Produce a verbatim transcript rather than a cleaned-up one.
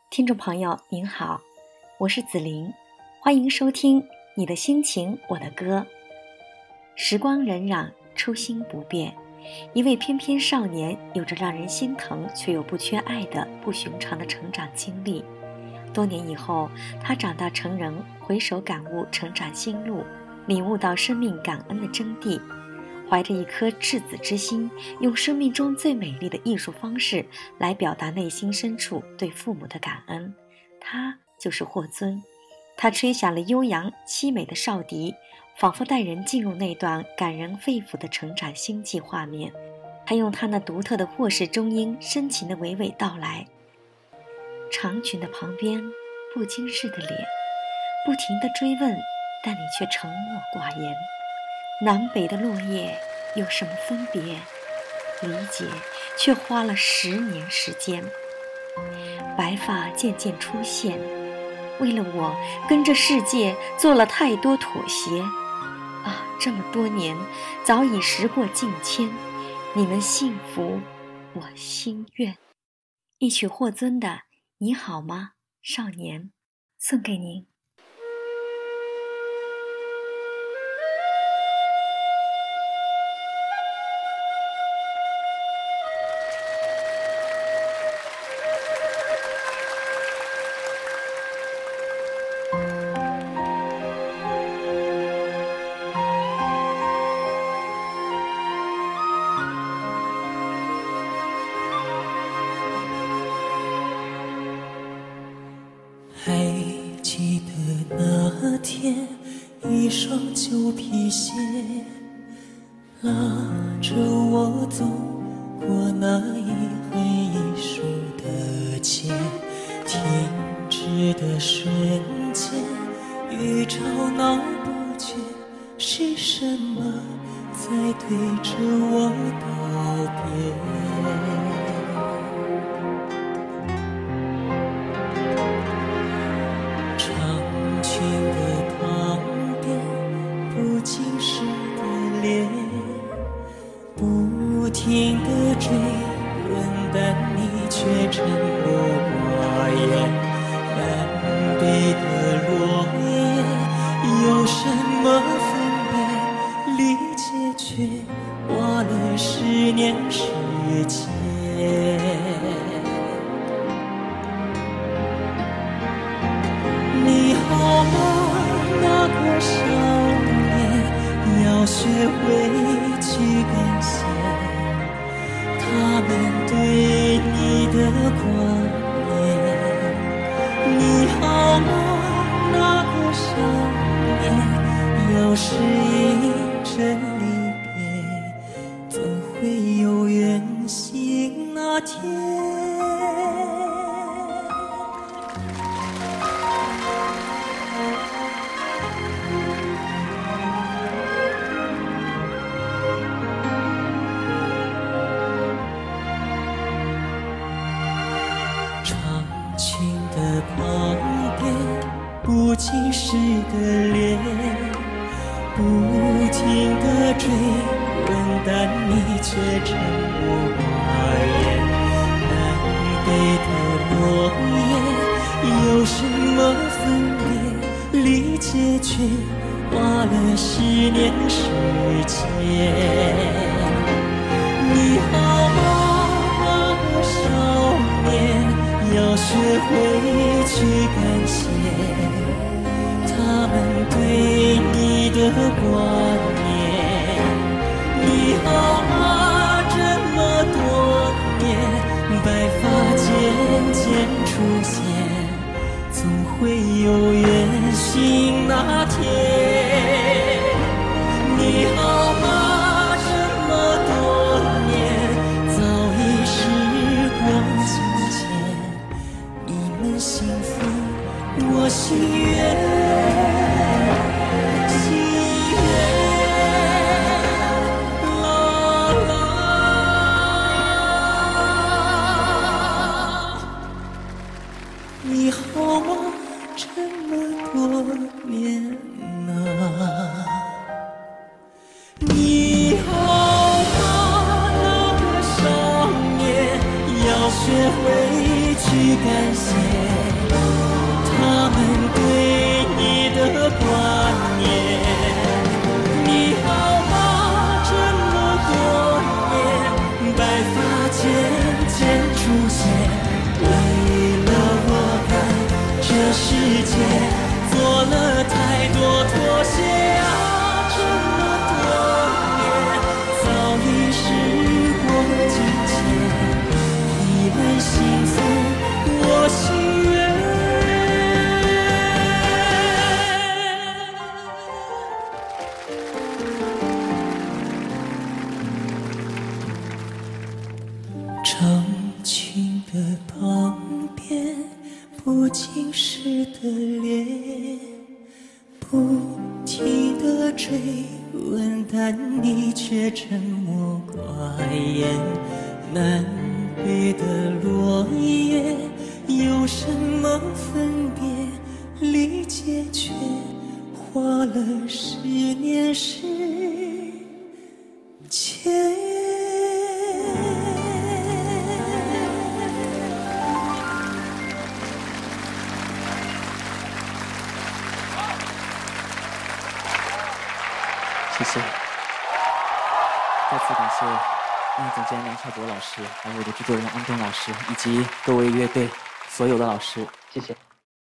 听众朋友您好，我是子琳，欢迎收听你的心情我的歌。时光荏苒，初心不变，一位翩翩少年有着让人心疼却又不缺爱的不寻常的成长经历。多年以后，他长大成人，回首感悟成长心路，领悟到生命感恩的真谛，怀着一颗赤子之心，用生命中最美丽的艺术方式来表达内心深处对父母的感恩。他就是霍尊，他吹响了悠扬凄美的哨笛，仿佛带人进入那段感人肺腑的成长心迹画面。他用他那独特的霍氏中音深情的娓娓道来。长裙的旁边，不经事的脸，不停地追问，但你却沉默寡言。南北的落叶有什么分别？理解却花了十年时间。白发渐渐出现，为了我跟着世界做了太多妥协啊！这么多年早已时过境迁，你们幸福我心愿。一曲霍尊的你好吗少年，送给您。 还记得那天，一双旧皮鞋拉着我走过那一横一竖的街，停止的瞬间，预兆闹不绝，是什么在对着我道别？不停地追问，但你却沉默寡言。南北的落叶有什么分别？理解却花了十年时间。你好吗，那个少年？要学会去感谢他们对你的挂念。你好吗，那个少年？要是一阵离别，总会有远行那天。旁边不经事的脸，不停地追问，但你却沉默寡言。南北的落叶有什么分别？理解却花了十年时间。你好吗，那个少年？要学会去感谢他们对你的挂念。你好吗，这么多年，白发渐渐出现，总会有远行那天。你好吗，这么多年，早已时光境迁。幸福我心愿，心愿，啦啦。你好吗，这么多年啊。你好吗，那个少年？要学会去感谢他们对你的挂念。你好吗？这么多年，白发渐渐出现，为了我看这世界做了太多妥协啊，这么多年早已时过境迁，你们幸福我心愿。长裙的旁边，不经事的脸，不停地追问，但你却沉默寡言。南北的落叶，有什么分别？理解却花了十年时间。 谢谢，再次感谢音乐总监梁朝博老师，还有我的制作人安东老师，以及各位乐队所有的老师，谢谢。